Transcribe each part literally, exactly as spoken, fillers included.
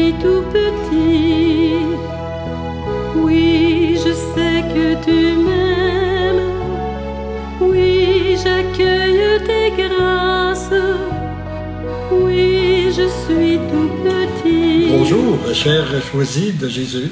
suis tout petit. Oui, je sais que tu m'aimes. Oui, j'accueille tes grâces. Oui, je suis tout petit. Bonjour, chers choisis de Jésus.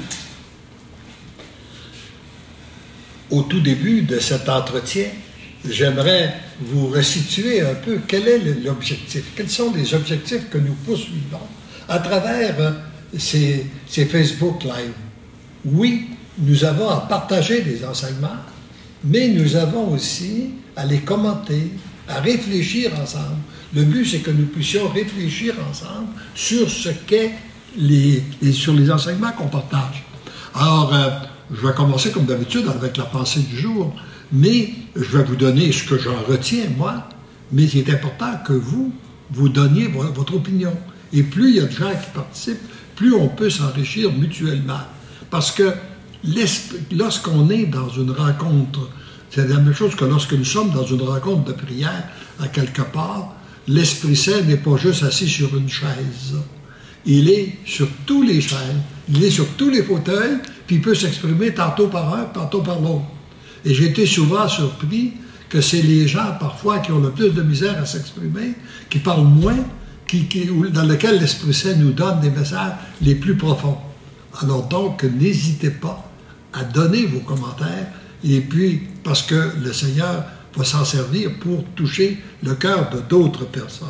Au tout début de cet entretien, j'aimerais vous resituer un peu quel est l'objectif, quels sont les objectifs que nous poursuivons à travers ces, ces Facebook Live. Oui, nous avons à partager des enseignements, mais nous avons aussi à les commenter, à réfléchir ensemble. Le but, c'est que nous puissions réfléchir ensemble sur ce qu'est les, les, sur les enseignements qu'on partage. Alors, euh, je vais commencer comme d'habitude avec la pensée du jour, mais je vais vous donner ce que j'en retiens, moi, mais il est important que vous, vous donniez votre opinion. Et plus il y a de gens qui participent, plus on peut s'enrichir mutuellement. Parce que lorsqu'on est dans une rencontre, c'est la même chose que lorsque nous sommes dans une rencontre de prière, à quelque part, l'Esprit Saint n'est pas juste assis sur une chaise. Il est sur tous les chaises, il est sur tous les fauteuils, puis il peut s'exprimer tantôt par un, tantôt par l'autre. Et j'ai été souvent surpris que c'est les gens, parfois, qui ont le plus de misère à s'exprimer, qui parlent moins, qui, qui, dans lesquels l'Esprit Saint nous donne des messages les plus profonds. Alors donc, n'hésitez pas à donner vos commentaires, et puis, parce que le Seigneur va s'en servir pour toucher le cœur de d'autres personnes.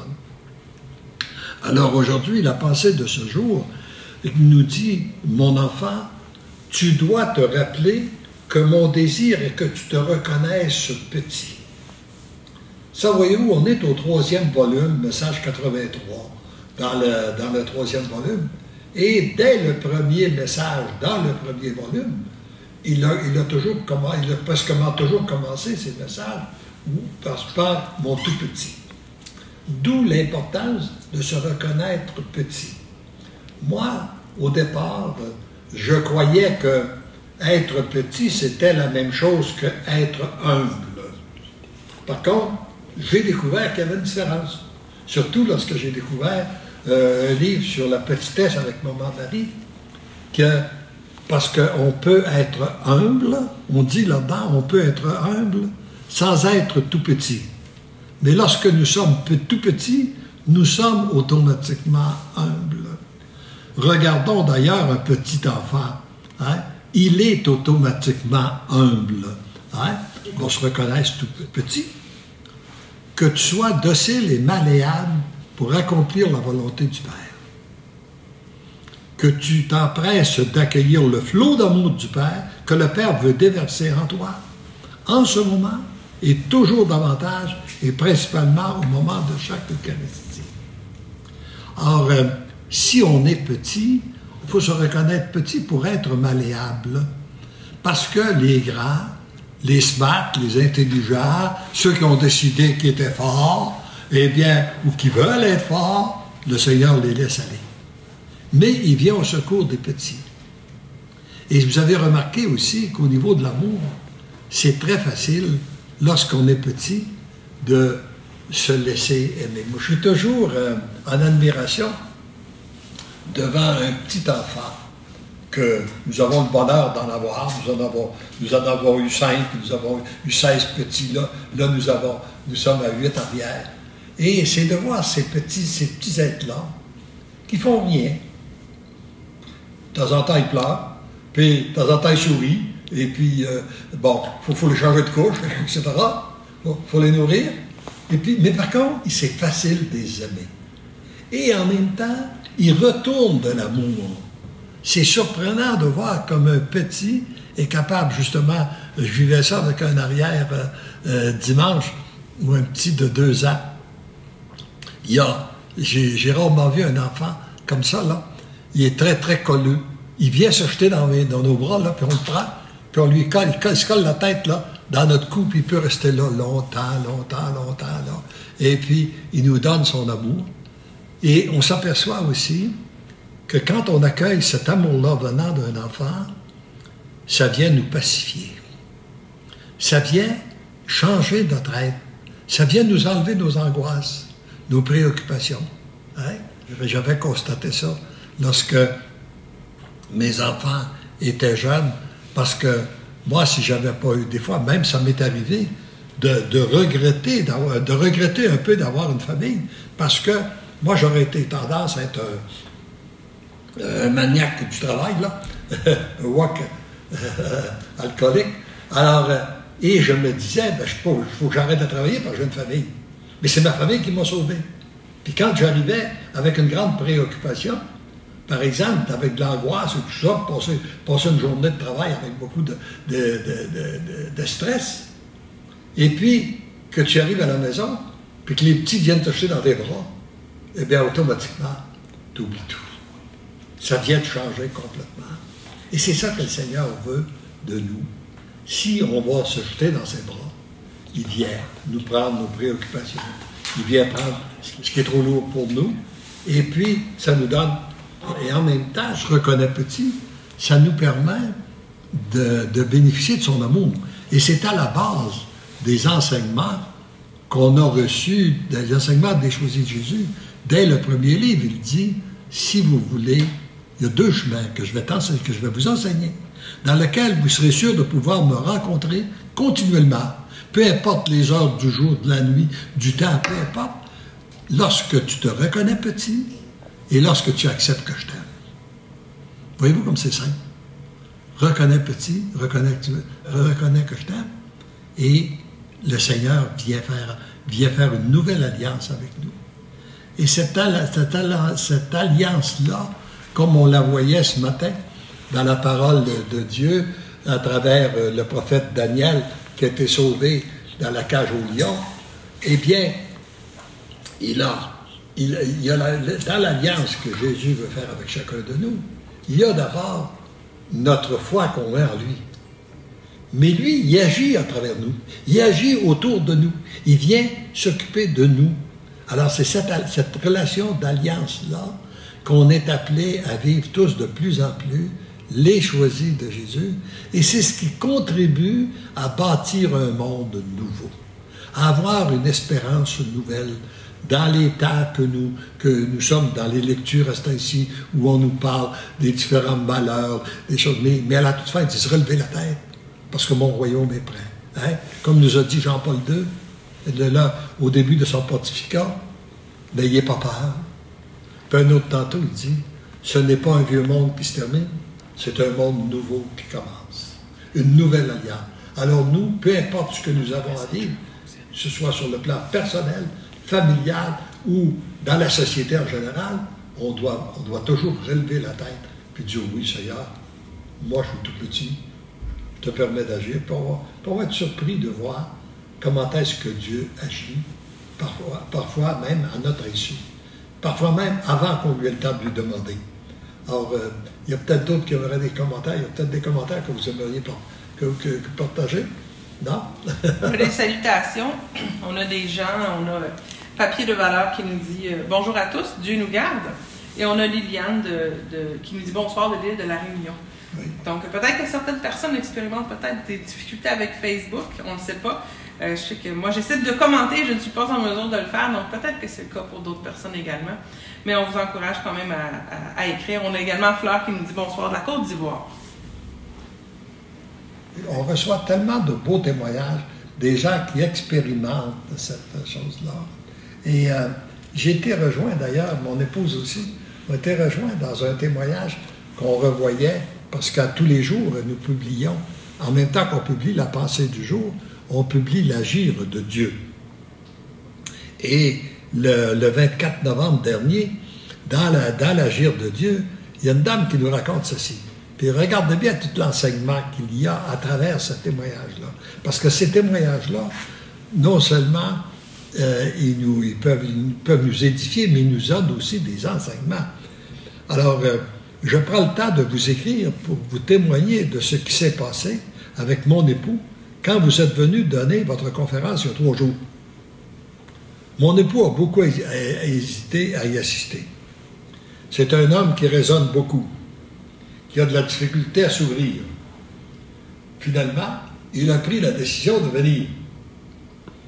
Alors aujourd'hui, la pensée de ce jour nous dit, mon enfant, tu dois te rappeler que mon désir est que tu te reconnaisses petit. Ça, voyez-vous, on est au troisième volume, message quatre-vingt-trois, dans le, dans le troisième volume. Et dès le premier message, dans le premier volume, il a, il a toujours, il a presque toujours commencé ses messages par, par mon tout petit. D'où l'importance de se reconnaître petit. Moi, au départ, je croyais que être petit, c'était la même chose que être humble. Par contre, j'ai découvert qu'il y avait une différence. Surtout lorsque j'ai découvert euh, un livre sur la petitesse avec Maman Marie, que parce qu'on peut être humble, on dit là-dedans, on peut être humble sans être tout petit. Mais lorsque nous sommes tout petits, nous sommes automatiquement humbles. Regardons d'ailleurs un petit enfant. Hein? Il est automatiquement humble. Hein? On se reconnaisse tout petit. Que tu sois docile et malléable pour accomplir la volonté du Père. Que tu t'empresses d'accueillir le flot d'amour du Père que le Père veut déverser en toi, en ce moment, et toujours davantage, et principalement au moment de chaque Eucharistie. Or, euh, si on est petit, il faut se reconnaître petit pour être malléable. Parce que les grands, les smart, les intelligents, ceux qui ont décidé qu'ils étaient forts, eh bien, ou qui veulent être forts, le Seigneur les laisse aller. Mais il vient au secours des petits. Et vous avez remarqué aussi qu'au niveau de l'amour, c'est très facile, lorsqu'on est petit, de se laisser aimer. Moi, je suis toujours euh, en admiration devant un petit enfant que nous avons le bonheur d'en avoir. Nous en avons, nous en avons eu cinq, nous avons eu seize petits là. Là, nous, avons, nous sommes à huit arrière. Et c'est de voir ces petits, ces petits êtres-là qui font rien. De temps en temps, ils pleurent, puis de temps en temps, ils sourient, et puis, euh, bon, il faut, faut les changer de couche, et cetera. Il faut, faut les nourrir. Et puis, mais par contre, c'est facile de les aimer. Et en même temps, ils retournent de l'amour. C'est surprenant de voir comme un petit est capable, justement, je vivais ça avec un arrière euh, euh, dimanche, ou un petit de deux ans. Il y a, j'ai rarement vu un enfant comme ça, là. Il est très, très colleux. Il vient se jeter dans, dans nos bras, là, puis on le prend, puis on lui colle, il, colle, il se colle la tête, là, dans notre cou, puis il peut rester là longtemps, longtemps, longtemps, là. Et puis, il nous donne son amour. Et on s'aperçoit aussi que quand on accueille cet amour-là venant d'un enfant, ça vient nous pacifier. Ça vient changer notre être. Ça vient nous enlever nos angoisses, nos préoccupations. Hein? J'avais constaté ça lorsque mes enfants étaient jeunes, parce que moi, si j'avais pas eu, des fois, même ça m'est arrivé de, de regretter, d'avoir, de regretter un peu d'avoir une famille, parce que moi, j'aurais été tendance à être un, un maniaque du travail, là, un wok euh, alcoolique. Alors, euh, et je me disais, ben, il faut que j'arrête de travailler parce que j'ai une famille. Mais c'est ma famille qui m'a sauvé. Puis quand j'arrivais avec une grande préoccupation, par exemple, avec de l'angoisse et tout ça, passer, passer une journée de travail avec beaucoup de, de, de, de, de, de stress, et puis que tu arrives à la maison, puis que les petits viennent te jeter dans tes bras, eh bien, automatiquement, tu oublies tout. Ça vient te changer complètement. Et c'est ça que le Seigneur veut de nous. Si on va se jeter dans ses bras, il vient nous prendre nos préoccupations. Il vient prendre ce qui est trop lourd pour nous. Et puis, ça nous donne... Et en même temps, je reconnais petit, ça nous permet de, de bénéficier de son amour. Et c'est à la base des enseignements qu'on a reçus, des enseignements des choisis de Jésus. Dès le premier livre, il dit, si vous voulez, il y a deux chemins que je vais, que je vais vous enseigner, dans lesquels vous serez sûr de pouvoir me rencontrer continuellement, peu importe les heures du jour, de la nuit, du temps, peu importe, lorsque tu te reconnais petit et lorsque tu acceptes que je t'aime. Voyez-vous comme c'est simple? Reconnais petit, reconnais que, tu, reconnais que je t'aime, et le Seigneur vient faire, vient faire une nouvelle alliance avec nous. Et cette, cette, cette alliance-là, comme on la voyait ce matin dans la parole de, de Dieu, à travers le prophète Daniel qui a été sauvé dans la cage au lion, eh bien, il a, il, il y a la, dans l'alliance que Jésus veut faire avec chacun de nous, il y a d'abord notre foi qu'on met en lui. Mais lui, il agit à travers nous. Il agit autour de nous. Il vient s'occuper de nous. Alors, c'est cette, cette relation d'alliance-là qu'on est appelé à vivre tous de plus en plus, les choisis de Jésus. Et c'est ce qui contribue à bâtir un monde nouveau, à avoir une espérance nouvelle dans les temps que nous, que nous sommes, dans les lectures à ce temps-ci, où on nous parle des différents malheurs, des choses. Mais, mais à la toute fin, il dit se relever la tête, parce que mon royaume est prêt. Hein? Comme nous a dit Jean-Paul deux, là, au début de son pontificat, n'ayez pas peur. Puis un autre tantôt, il dit, ce n'est pas un vieux monde qui se termine, c'est un monde nouveau qui commence. Une nouvelle alliance. Alors nous, peu importe ce que nous avons à vivre, que ce soit sur le plan personnel, familial ou dans la société en général, on doit, on doit toujours relever la tête puis dire oui, Seigneur, moi je suis tout petit, je te permets d'agir, pour, pour être surpris de voir comment est-ce que Dieu agit, parfois, parfois même à notre insu, parfois même avant qu'on lui ait le temps de lui demander. Alors, euh, il y a peut-être d'autres qui auraient des commentaires, il y a peut-être des commentaires que vous aimeriez que, que, que partager. Non? Des salutations. On a des gens, on a Papier de Valeur qui nous dit euh, bonjour à tous, Dieu nous garde. Et on a Liliane de, de, qui nous dit bonsoir de l'île de la Réunion. Oui. Donc peut-être que certaines personnes expérimentent peut-être des difficultés avec Facebook, on ne sait pas. Euh, je sais que moi j'essaie de commenter, je ne suis pas en mesure de le faire, donc peut-être que c'est le cas pour d'autres personnes également. Mais on vous encourage quand même à, à, à écrire. On a également Fleur qui nous dit bonsoir de la Côte d'Ivoire. On reçoit tellement de beaux témoignages des gens qui expérimentent cette chose-là. Et euh, j'ai été rejoint d'ailleurs, mon épouse aussi, a été rejoint dans un témoignage qu'on revoyait, parce qu'à tous les jours, nous publions, en même temps qu'on publie la pensée du jour, on publie l'agir de Dieu. Et le, le vingt-quatre novembre dernier, dans, la, dans l'agir de Dieu, il y a une dame qui nous raconte ceci. Puis regardez bien tout l'enseignement qu'il y a à travers ce témoignage-là. Parce que ces témoignages-là, non seulement euh, ils, nous, ils, peuvent, ils peuvent nous édifier, mais ils nous donnent aussi des enseignements. Alors, euh, je prends le temps de vous écrire pour vous témoigner de ce qui s'est passé avec mon époux quand vous êtes venu donner votre conférence il y a trois jours. Mon époux a beaucoup hésité à y assister. C'est un homme qui raisonne beaucoup, qui a de la difficulté à s'ouvrir. Finalement, il a pris la décision de venir.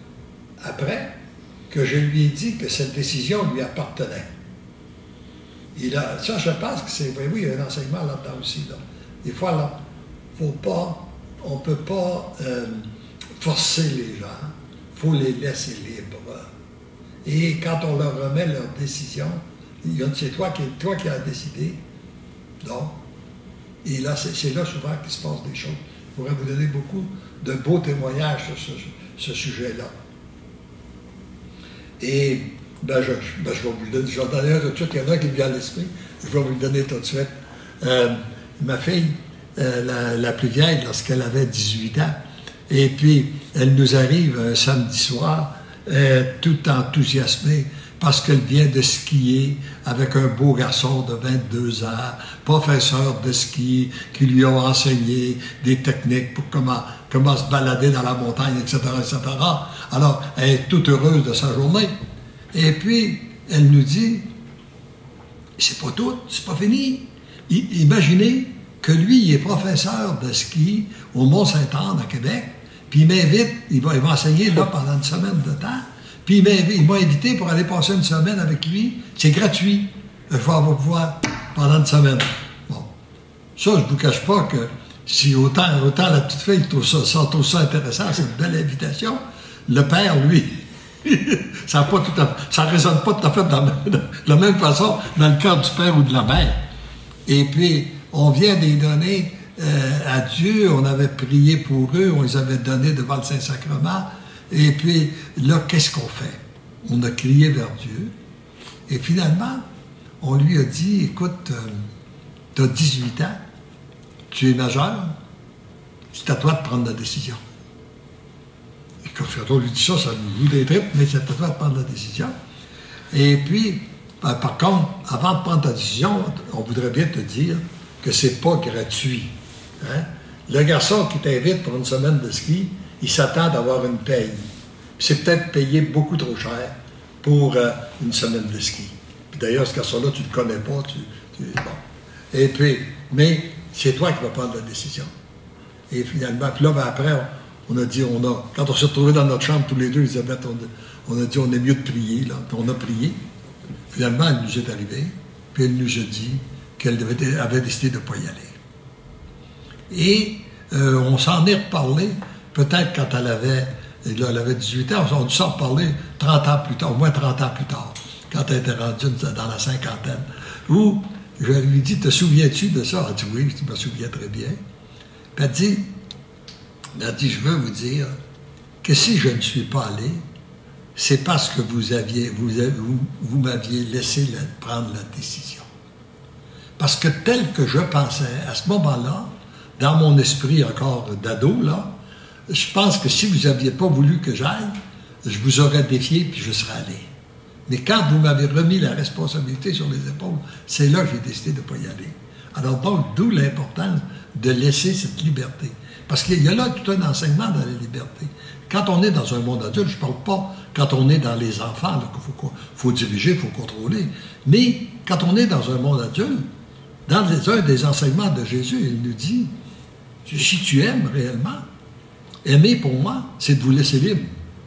Après que je lui ai dit que cette décision lui appartenait. Et là, ça, je pense que c'est... Oui, il y a un enseignement là-dedans aussi. Là. Des fois, là, faut pas... On ne peut pas euh, forcer les gens. Il faut les laisser libres. Et quand on leur remet leur décision, c'est toi qui, toi qui as décidé. Donc, et là, c'est là souvent qu'il se passe des choses. Je pourrais vous donner beaucoup de beaux témoignages sur ce, ce sujet-là. Et ben, je, ben, je vais vous le donner. Je vais en donner un tout de suite. Il y en a un qui me vient à l'esprit. Je vais vous le donner tout de suite. Euh, ma fille, euh, la, la plus vieille, lorsqu'elle avait dix-huit ans, et puis elle nous arrive un samedi soir, euh, tout enthousiasmée, parce qu'elle vient de skier avec un beau garçon de vingt-deux ans, professeur de ski, qui lui a enseigné des techniques pour comment, comment se balader dans la montagne, et cetera, et cetera. Alors, elle est toute heureuse de sa journée. Et puis, elle nous dit, c'est pas tout, c'est pas fini. I- imaginez que lui, il est professeur de ski au Mont-Saint-Anne, à Québec, puis il m'invite, il va, il va enseigner là pendant une semaine de temps, puis il m'a invité pour aller passer une semaine avec lui. C'est gratuit. Je vais vous voir pendant une semaine. Bon. Ça, je ne vous cache pas que si autant, autant la petite fille trouve ça, ça, trouve ça intéressant, c'est une belle invitation, le père, lui, ça ne résonne pas tout à fait de la, de la même façon dans le cœur du père ou de la mère. Et puis, on vient de les donner euh, à Dieu. On avait prié pour eux, on les avait donnés devant le Saint-Sacrement. Et puis, là, qu'est-ce qu'on fait? On a crié vers Dieu. Et finalement, on lui a dit, écoute, euh, tu as dix-huit ans, tu es majeur, c'est à toi de prendre la décision. Et quand on lui dit ça, ça nous joue des tripes, mais c'est à toi de prendre la décision. Et puis, ben, par contre, avant de prendre ta décision, on voudrait bien te dire que c'est pas gratuit. Hein? Le garçon qui t'invite pour une semaine de ski, il s'attend d'avoir une paye. C'est peut-être payé beaucoup trop cher pour euh, une semaine de ski. Puis d'ailleurs, ce garçon-là, tu ne le connais pas. Tu, tu, bon. Et puis, mais c'est toi qui vas prendre la décision. Et finalement, puis là, ben après, on, on a dit, on a, quand on s'est retrouvés dans notre chambre tous les deux, Elisabeth, on, on a dit, on est mieux de prier, là. Puis on a prié. Finalement, elle nous est arrivée, puis elle nous a dit qu'elle avait, avait décidé de ne pas y aller. Et euh, on s'en est reparlé. Peut-être quand elle avait, là, elle avait dix-huit ans, on a dû s'en reparler trente ans plus tard, au moins trente ans plus tard, quand elle était rendue dans la cinquantaine, où je lui ai dit, te souviens-tu de ça? Elle a dit, oui, je me souviens très bien. Puis elle dit, elle a dit, je veux vous dire que si je ne suis pas allé, c'est parce que vous aviez, vous, avez, vous, vous m'aviez laissé la, prendre la décision. Parce que tel que je pensais, à ce moment-là, dans mon esprit encore d'ado, là, je pense que si vous n'aviez pas voulu que j'aille, je vous aurais défié puis je serais allé. Mais quand vous m'avez remis la responsabilité sur les épaules, c'est là que j'ai décidé de ne pas y aller. Alors donc, d'où l'importance de laisser cette liberté. Parce qu'il y a là tout un enseignement dans la liberté. Quand on est dans un monde adulte, je ne parle pas quand on est dans les enfants, qu'il faut, faut diriger, il faut contrôler, mais quand on est dans un monde adulte, dans les, un des enseignements de Jésus, il nous dit, si tu aimes réellement, aimer pour moi, c'est de vous laisser libre.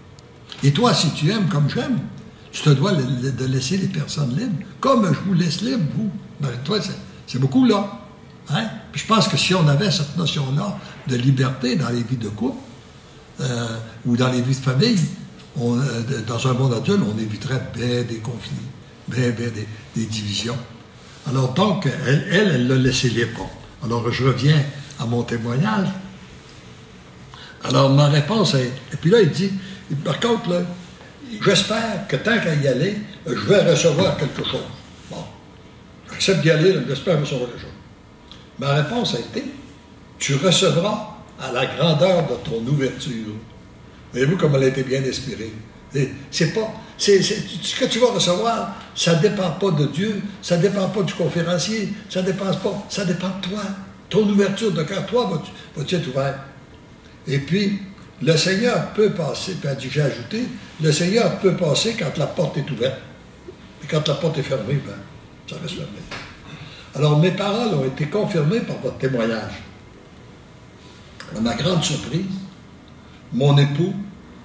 Et toi, si tu aimes comme j'aime, tu te dois de laisser les personnes libres, comme je vous laisse libre, vous. Ben, toi, c'est beaucoup là. Hein? Puis je pense que si on avait cette notion-là de liberté dans les vies de couple, euh, ou dans les vies de famille, on, euh, dans un monde adulte, on éviterait bien des conflits, bien, bien des, des divisions. Alors donc, elle, elle, elle l'a laissé libre. Alors je reviens à mon témoignage. Alors ma réponse est, et puis là il dit, par contre, là, j'espère que tant qu'à y aller, je vais recevoir quelque chose. Bon, j'accepte d'y aller, j'espère recevoir quelque chose. Ma réponse a été, tu recevras à la grandeur de ton ouverture. Voyez-vous comme elle a été bien inspirée. C'est pas, c'est, c'est, ce que tu vas recevoir, ça ne dépend pas de Dieu, ça ne dépend pas du conférencier, ça ne dépend pas, ça dépend de toi. Ton ouverture de cœur, toi, vas-tu, vas-tu être ouvert? Et puis, le Seigneur peut passer, puis j'ai ajouté, le Seigneur peut passer quand la porte est ouverte. Et quand la porte est fermée, ben, ça reste fermé. Alors, mes paroles ont été confirmées par votre témoignage. À ma grande surprise, mon époux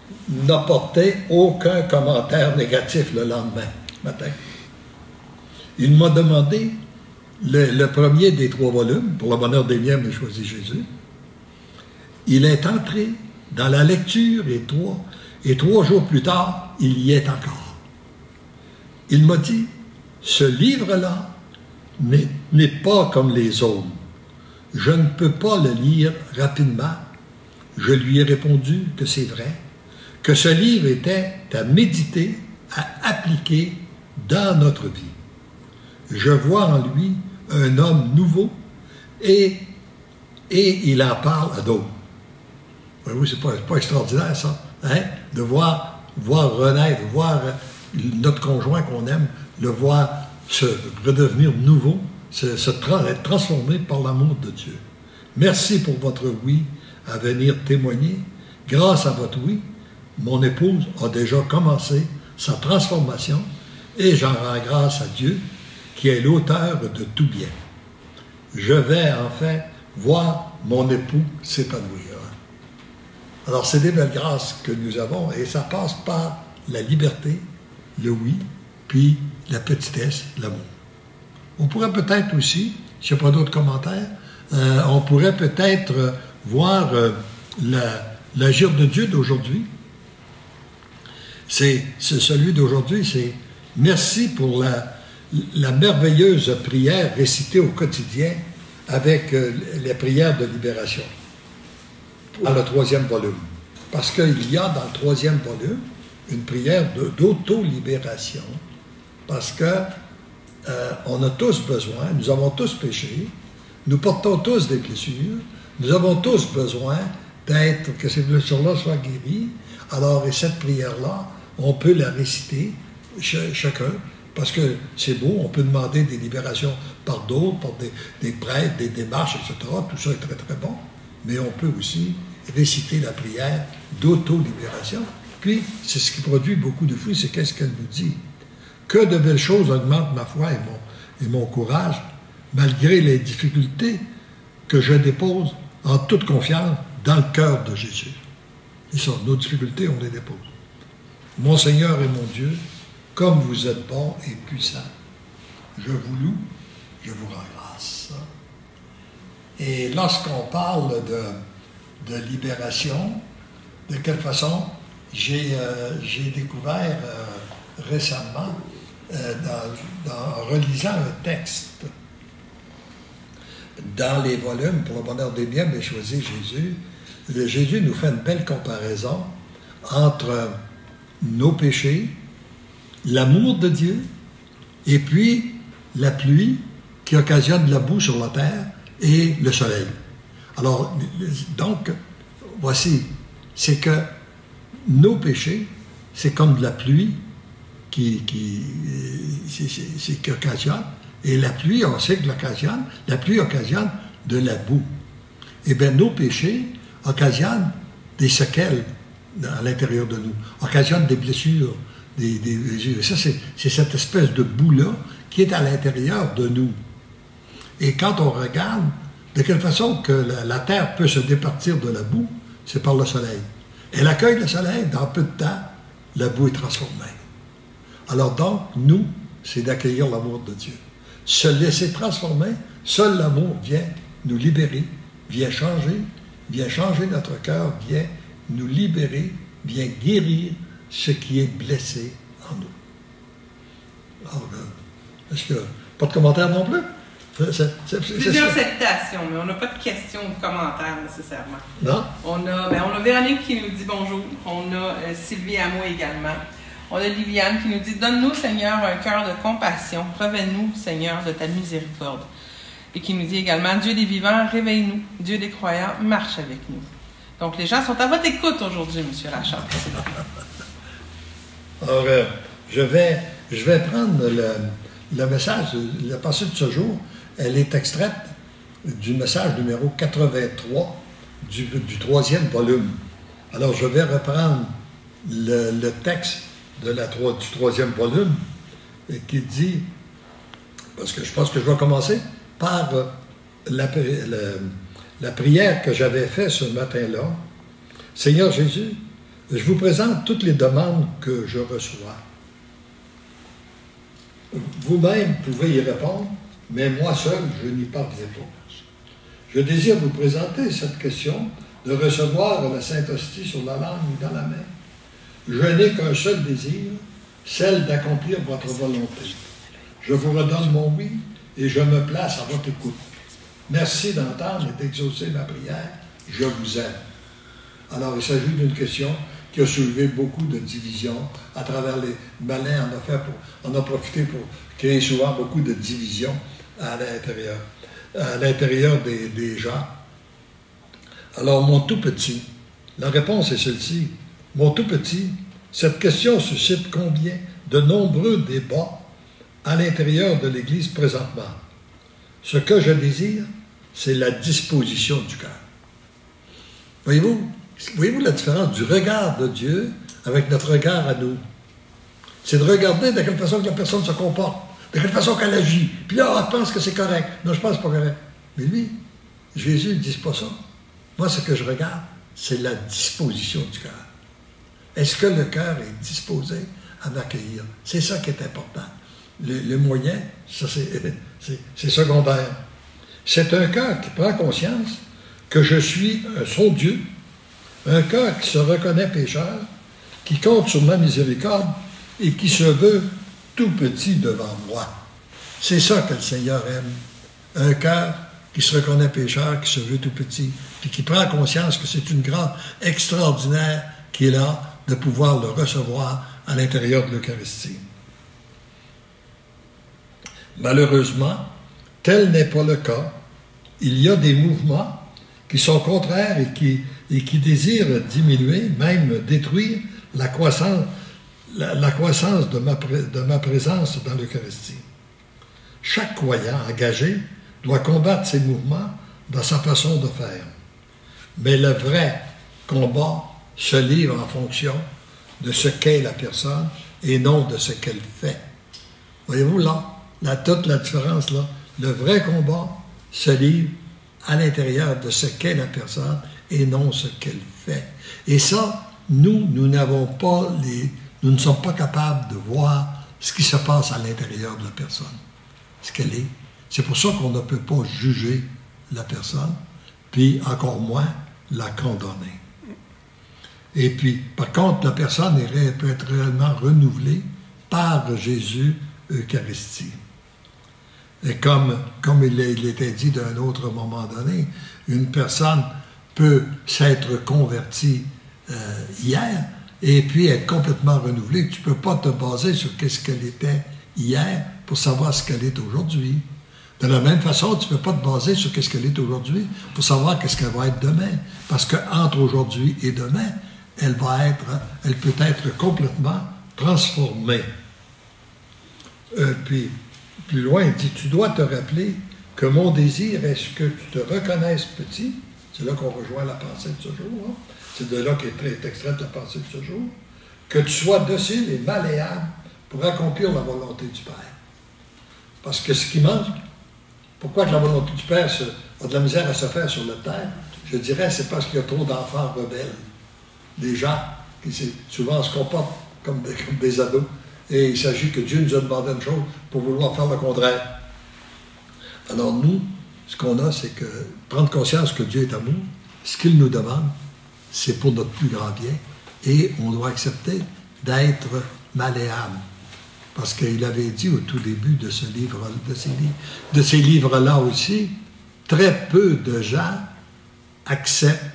n'apportait aucun commentaire négatif le lendemain matin. il m'a demandé le, le premier des trois volumes, pour le bonheur des miens, mais choisi Jésus. Il est entré dans la lecture et trois, et trois jours plus tard, il y est encore. Il m'a dit, ce livre-là n'est pas comme les autres. Je ne peux pas le lire rapidement. Je lui ai répondu que c'est vrai, que ce livre était à méditer, à appliquer dans notre vie. Je vois en lui un homme nouveau et, et il en parle à d'autres. Oui, c'est pas, pas extraordinaire ça, hein? De voir, voir renaître, voir notre conjoint qu'on aime, le voir se redevenir nouveau, se, se tra être transformé par l'amour de Dieu. Merci pour votre oui à venir témoigner. Grâce à votre oui, mon épouse a déjà commencé sa transformation et j'en rends grâce à Dieu qui est l'auteur de tout bien. Je vais enfin voir mon époux s'épanouir. Alors, c'est des belles grâces que nous avons et ça passe par la liberté, le oui, puis la petitesse, l'amour. On pourrait peut-être aussi, s'il n'y a pas d'autres commentaires, euh, on pourrait peut-être euh, voir euh, l'agir de Dieu d'aujourd'hui. C'est celui d'aujourd'hui, c'est merci pour la, la merveilleuse prière récitée au quotidien avec euh, les prières de libération. Dans le troisième volume. Parce qu'il y a dans le troisième volume une prière d'auto-libération. Parce que euh, on a tous besoin, nous avons tous péché, nous portons tous des blessures, nous avons tous besoin d'être, que ces blessures-là soient guéries. Alors, et cette prière-là, on peut la réciter ch chacun, parce que c'est beau, on peut demander des libérations par d'autres, par des, des prêtres, des démarches, et cetera. Tout ça est très, très bon. Mais on peut aussi réciter la prière d'auto-libération. Puis, c'est ce qui produit beaucoup de fruits, c'est qu'est-ce qu'elle nous dit? Que de belles choses augmentent ma foi et mon, et mon courage, malgré les difficultés que je dépose en toute confiance dans le cœur de Jésus. Et ça, nos difficultés, on les dépose. Mon Seigneur et mon Dieu, comme vous êtes bon et puissant, je vous loue, je vous rends grâce. Et lorsqu'on parle de, de libération, de quelle façon j'ai euh, découvert euh, récemment, euh, dans, dans, en relisant un texte, dans les volumes pour le bonheur des biens, mais choisir Jésus, le Jésus nous fait une belle comparaison entre nos péchés, l'amour de Dieu, et puis la pluie qui occasionne de la boue sur la terre, et le soleil. Alors, donc, voici, c'est que nos péchés, c'est comme de la pluie qui, qui, c'est, qui occasionne, et la pluie, on sait que l'occasionne, la pluie occasionne de la boue. Eh bien, nos péchés occasionnent des séquelles à l'intérieur de nous, occasionnent des blessures, des, des, des ça c'est cette espèce de boue-là qui est à l'intérieur de nous. Et quand on regarde de quelle façon que la, la terre peut se départir de la boue, c'est par le soleil. Elle accueille le soleil, dans peu de temps, la boue est transformée. Alors donc, nous, c'est d'accueillir l'amour de Dieu. Se laisser transformer, seul l'amour vient nous libérer, vient changer, vient changer notre cœur, vient nous libérer, vient guérir ce qui est blessé en nous. Alors, est-ce que pas de commentaires non plus? C'est, c'est, c'est, Plusieurs salutations, mais on n'a pas de questions ou de commentaires nécessairement. Non? On a, ben, on a Véronique qui nous dit bonjour. On a euh, Sylvie Amo également. On a Liliane qui nous dit « Donne-nous, Seigneur, un cœur de compassion. Révèle-nous, Seigneur, de ta miséricorde. » Et qui nous dit également « Dieu des vivants, réveille-nous. Dieu des croyants, marche avec nous. » Donc, les gens sont à votre écoute aujourd'hui, M. Rachard. Alors, euh, je, vais, je vais prendre le, le message, la pensée de ce jour. Elle est extraite du message numéro quatre-vingt-trois du, du troisième volume. Alors, je vais reprendre le, le texte de la, du troisième volume et qui dit, parce que je pense que je vais commencer par la, la, la prière que j'avais faite ce matin-là. Seigneur Jésus, je vous présente toutes les demandes que je reçois. Vous-même pouvez y répondre, mais moi seul, je n'y parviens pas. Je désire vous présenter cette question de recevoir la Sainte Hostie sur la langue ou dans la main. Je n'ai qu'un seul désir, celle d'accomplir votre volonté. Je vous redonne mon oui et je me place à votre écoute. Merci d'entendre et d'exaucer ma prière. Je vous aime. Alors, il s'agit d'une question qui a soulevé beaucoup de divisions à travers les malins. On a, fait pour, on a profité pour créer souvent beaucoup de divisions à l'intérieur, à l'intérieur des, des gens. Alors, mon tout petit, la réponse est celle-ci. Mon tout petit, cette question suscite combien de nombreux débats à l'intérieur de l'Église présentement. Ce que je désire, c'est la disposition du cœur. Voyez-vous, voyez-vous la différence du regard de Dieu avec notre regard à nous? C'est de regarder de quelle façon que la personne se comporte, de quelle façon qu'elle agit. Puis là, elle pense que c'est correct. Non, je pense que c'est pas correct. Mais lui, Jésus ne dit pas ça. Moi, ce que je regarde, c'est la disposition du cœur. Est-ce que le cœur est disposé à m'accueillir? C'est ça qui est important. Le, le moyen, ça c'est secondaire. C'est un cœur qui prend conscience que je suis son Dieu, un cœur qui se reconnaît pécheur, qui compte sur ma miséricorde et qui se veut tout petit devant moi. C'est ça que le Seigneur aime. Un cœur qui se reconnaît pécheur, qui se veut tout petit, puis qui prend conscience que c'est une grâce extraordinaire qui est là de pouvoir le recevoir à l'intérieur de l'Eucharistie. Malheureusement, tel n'est pas le cas. Il y a des mouvements qui sont contraires et qui, et qui désirent diminuer, même détruire la croissance, la, la croissance de, ma, de ma présence dans l'Eucharistie. Chaque croyant engagé doit combattre ces mouvements dans sa façon de faire. Mais le vrai combat se livre en fonction de ce qu'est la personne et non de ce qu'elle fait. Voyez-vous là, là, toute la différence là, le vrai combat se livre à l'intérieur de ce qu'est la personne et non ce qu'elle fait. Et ça, nous, nous n'avons pas les, nous ne sommes pas capables de voir ce qui se passe à l'intérieur de la personne, ce qu'elle est. C'est pour ça qu'on ne peut pas juger la personne, puis encore moins la condamner. Et puis, par contre, la personne est, peut être réellement renouvelée par Jésus Eucharistie. Et comme, comme il, il était dit d'un autre moment donné, une personne peut s'être convertie euh, hier et puis être complètement renouvelée. Tu ne peux pas te baser sur ce qu'elle était hier pour savoir ce qu'elle est aujourd'hui. De la même façon, tu ne peux pas te baser sur ce qu'elle est aujourd'hui pour savoir ce qu'elle va être demain. Parce qu'entre aujourd'hui et demain, elle va être, elle peut être complètement transformée. Euh, puis, plus loin, il dit, tu dois te rappeler que mon désir est ce que tu te reconnaisses petit. C'est là qu'on rejoint la pensée de ce jour. Hein? C'est de là qu'est extrait de la pensée de ce jour. Que tu sois docile et malléable pour accomplir la volonté du Père. Parce que ce qui manque, pourquoi que la volonté du Père se, a de la misère à se faire sur la terre, je dirais, c'est parce qu'il y a trop d'enfants rebelles. Des gens qui souvent se comportent comme des, comme des ados. Et il s'agit que Dieu nous a demandé une chose pour vouloir faire le contraire. Alors nous, ce qu'on a, c'est que prendre conscience que Dieu est amour, ce qu'il nous demande, c'est pour notre plus grand bien. Et on doit accepter d'être malléable. Parce qu'il avait dit au tout début de ce livre, de ces, de ces livres-là aussi, très peu de gens acceptent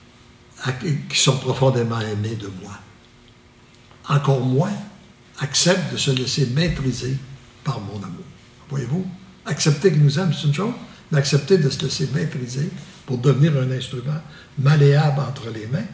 qui sont profondément aimés de moi. Encore moins acceptent de se laisser maîtriser par mon amour. Voyez-vous? Accepter qu'il nous aime, c'est une chose, mais accepter de se laisser maîtriser pour devenir un instrument malléable entre les mains,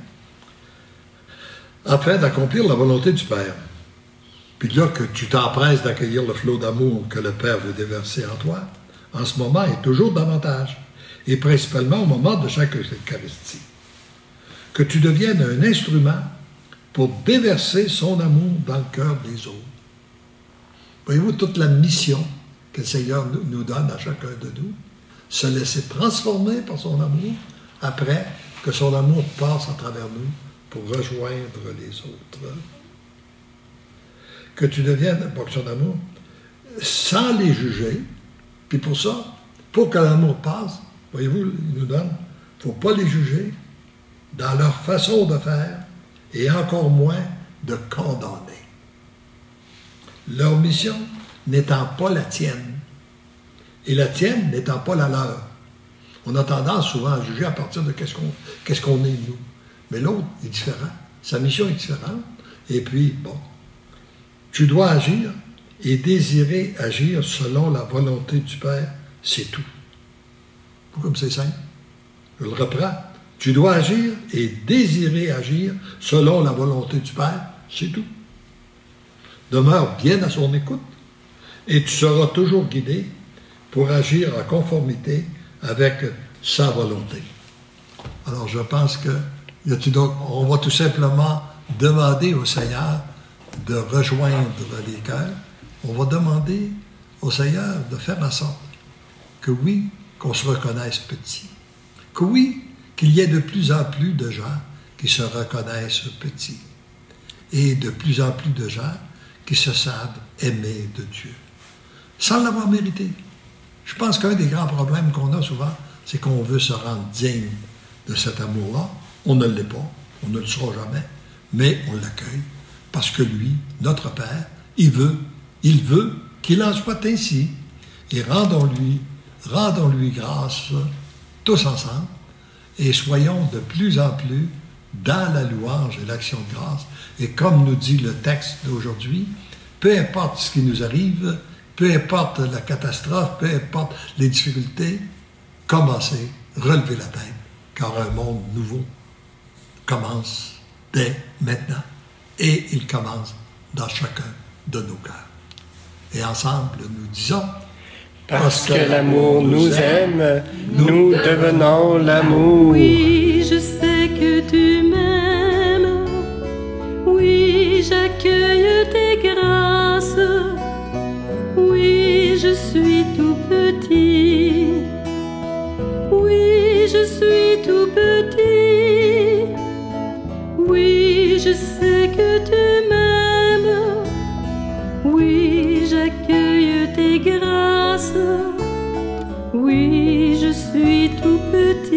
afin d'accomplir la volonté du Père. Puis là, que tu t'empresses d'accueillir le flot d'amour que le Père veut déverser en toi, en ce moment et toujours davantage, et principalement au moment de chaque Eucharistie. Que tu deviennes un instrument pour déverser son amour dans le cœur des autres. Voyez-vous toute la mission que le Seigneur nous donne à chacun de nous, se laisser transformer par son amour, après que son amour passe à travers nous pour rejoindre les autres. Que tu deviennes, pas que son amour, sans les juger. Puis pour ça, pour que l'amour passe, voyez-vous, il nous donne, il ne faut pas les juger dans leur façon de faire et encore moins de condamner. Leur mission n'étant pas la tienne et la tienne n'étant pas la leur. On a tendance souvent à juger à partir de qu'est-ce qu'on qu'est-ce qu'on est nous. Mais l'autre est différent. Sa mission est différente. Et puis, bon, tu dois agir et désirer agir selon la volonté du Père, c'est tout. Comme c'est simple. Je le reprends. Tu dois agir et désirer agir selon la volonté du Père, c'est tout. Demeure bien à son écoute et tu seras toujours guidé pour agir en conformité avec sa volonté. Alors je pense que y a-t-il donc, on va tout simplement demander au Seigneur de rejoindre les cœurs. On va demander au Seigneur de faire en sorte que oui, qu'on se reconnaisse petit. Que oui, qu'il y ait de plus en plus de gens qui se reconnaissent petits. Et de plus en plus de gens qui se savent aimer de Dieu. Sans l'avoir mérité. Je pense qu'un des grands problèmes qu'on a souvent, c'est qu'on veut se rendre digne de cet amour-là. On ne l'est pas, on ne le sera jamais, mais on l'accueille parce que lui, notre Père, il veut, il veut qu'il en soit ainsi. Et rendons-lui, rendons-lui grâce tous ensemble et soyons de plus en plus dans la louange et l'action de grâce. Et comme nous dit le texte d'aujourd'hui, peu importe ce qui nous arrive, peu importe la catastrophe, peu importe les difficultés, commencez, relevez la tête, car un monde nouveau commence dès maintenant. Et il commence dans chacun de nos cœurs. Et ensemble, nous disons... Parce que l'amour nous aime, nous devenons l'amour. Oui, je sais que tu m'aimes. Oui, j'accueille tes grâces. Oui, je suis tout petit. Oui, je suis tout petit. Oui, je sais que tu m'aimes. Oui, j'accueille tes grâces. Oui, je suis tout petit.